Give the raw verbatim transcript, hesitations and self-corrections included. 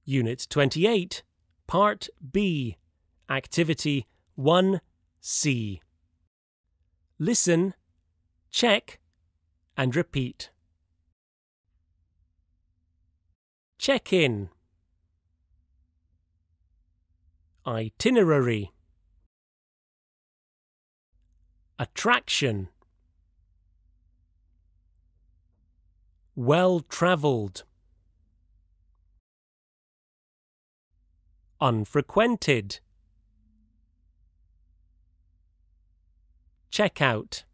Unit twenty-eight, Part B, Activity one C. Listen, check, and repeat. Check in. Itinerary. Attraction. Well-travelled. Unfrequented. Check out.